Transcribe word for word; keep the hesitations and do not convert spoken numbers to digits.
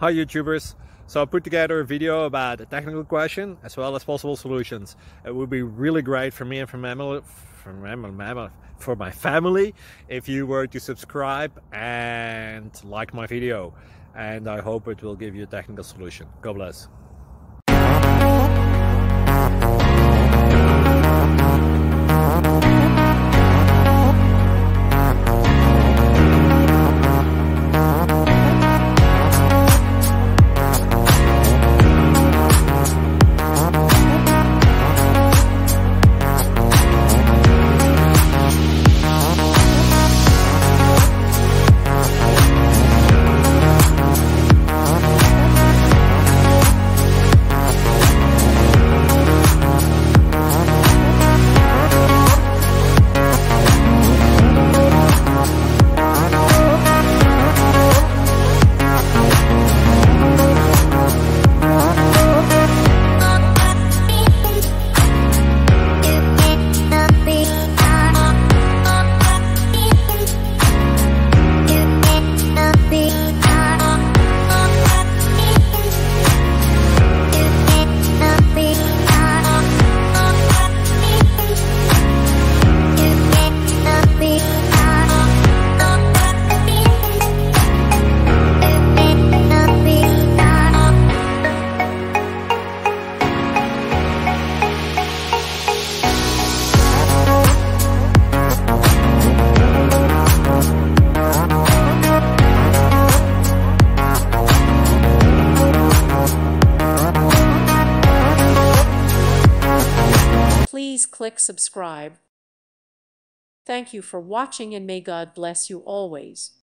Hi YouTubers, so I put together a video about a technical question as well as possible solutions. It would be really great for me and for, mammal, for, mammal, for my family if you were to subscribe and like my video, and I hope it will give you a technical solution. God bless. Please click subscribe. Thank you for watching and may God bless you always.